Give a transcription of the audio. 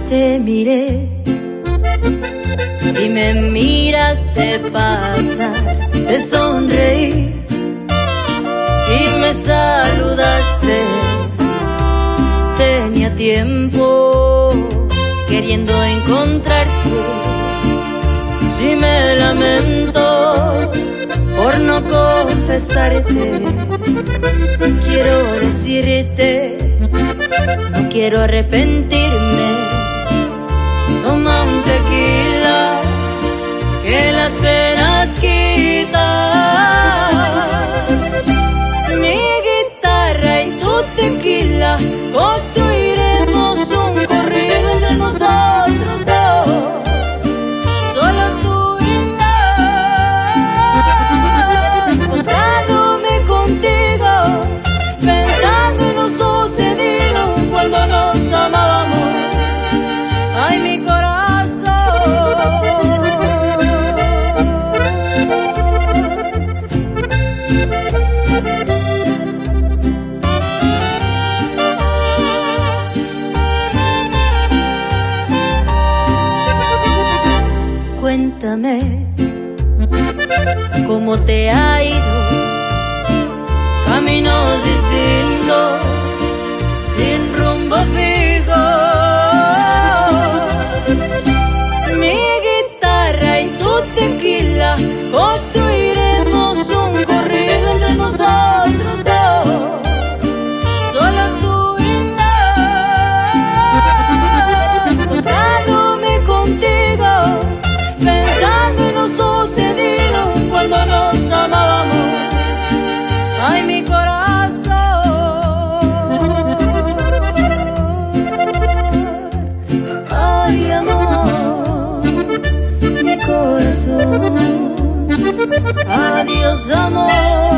te miré y me miraste pasar, te sonreí y me saludaste. Tenía tiempo queriendo encontrarte, si me lamento por no confesarte. Quiero decirte, no quiero arrepentirme. Toma un tequila que las penas quita. Mi guitarra y tu tequila, construiremos un corrido entre nosotros dos, solo tú y yo, encontrándome contigo, pensando en lo sucedido cuando nos amábamos. Ay, mi corazón. Cuéntame cómo te ha ido, caminos distintos, sin rumbo fijo. Mi guitarra y tu tequila, construiremos un corrido entre nosotros dos, solo tú y yo, encontrándome contigo, pensando en lo sucedido cuando nos amábamos. Ay, mi corazón. Ay, amor, mi corazón. Adiós, amor.